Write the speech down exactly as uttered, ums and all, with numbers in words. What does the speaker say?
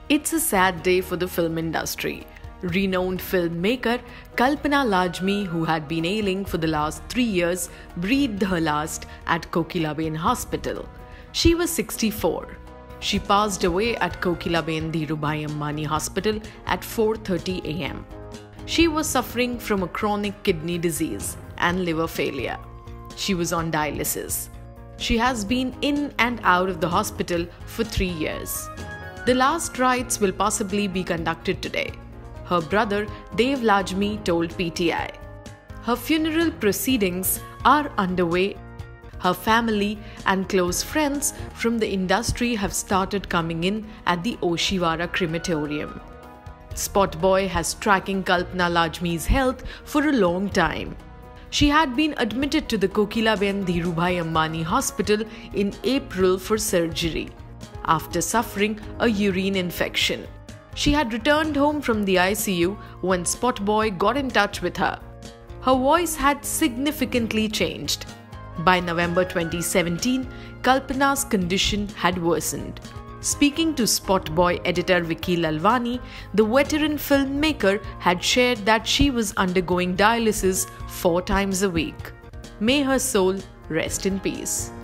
It's a sad day for the film industry. Renowned filmmaker Kalpana Lajmi, who had been ailing for the last three years, breathed her last at Kokilaben Hospital. She was sixty-four. She passed away at Kokilaben Dhirubhai Ambani Hospital at four thirty a m She was suffering from a chronic kidney disease and liver failure. She was on dialysis. She has been in and out of the hospital for three years. The last rites will possibly be conducted today, her brother Dev Lajmi told P T I. Her funeral proceedings are underway. Her family and close friends from the industry have started coming in at the Oshiwara crematorium. SpotboyE has tracking Kalpana Lajmi's health for a long time. She had been admitted to the Kokilaben Dhirubhai Ambani Hospital in April for surgery after suffering a urine infection. She had returned home from the I C U when SpotboyE got in touch with her. Her voice had significantly changed. By November twenty seventeen, Kalpana's condition had worsened. Speaking to SpotboyE editor Vicky Lalwani, the veteran filmmaker had shared that she was undergoing dialysis four times a week. May her soul rest in peace.